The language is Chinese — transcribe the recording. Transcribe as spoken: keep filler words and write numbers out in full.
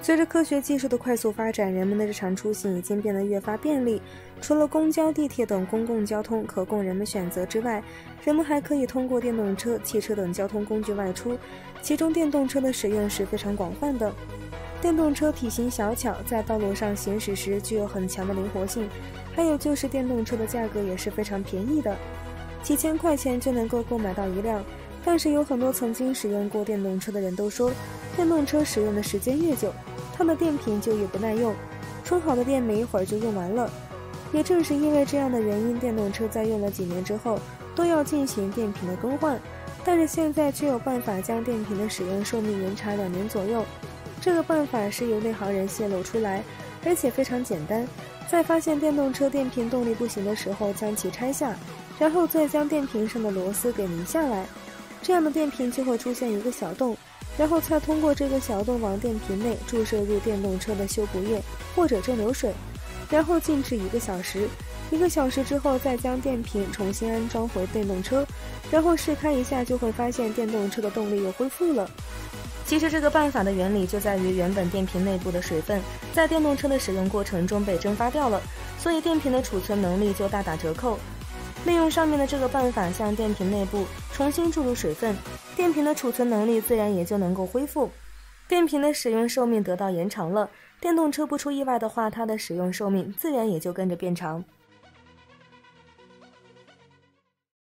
随着科学技术的快速发展，人们的日常出行已经变得越发便利。除了公交、地铁等公共交通可供人们选择之外，人们还可以通过电动车、汽车等交通工具外出，其中电动车的使用是非常广泛的。电动车体型小巧，在道路上行驶时具有很强的灵活性，还有就是电动车的价格也是非常便宜的，几千块钱就能够购买到一辆。但是有很多曾经使用过电动车的人都说，电动车使用的时间越久，它的电瓶就越不耐用，充好的电没一会儿就用完了。也正是因为这样的原因，电动车在用了几年之后都要进行电瓶的更换，但是现在却有办法将电瓶的使用寿命延长两年左右。这个办法是由内行人泄露出来，而且非常简单，在发现电动车电瓶动力不行的时候将其拆下，然后再将电瓶上的螺丝给拧下来，这样的电瓶就会出现一个小洞，然后再通过这个小洞往电瓶内注射入电动车的修补液或者蒸馏水，然后静置一个小时，一个小时之后再将电瓶重新安装回电动车，然后试开一下就会发现电动车的动力又恢复了。其实这个办法的原理就在于原本电瓶内部的水分在电动车的使用过程中被蒸发掉了，所以电瓶的储存能力就大打折扣。利用上面的这个办法向电瓶内部重新注入水分，电瓶的储存能力自然也就能够恢复，电瓶的使用寿命得到延长了。电动车不出意外的话，它的使用寿命自然也就跟着变长。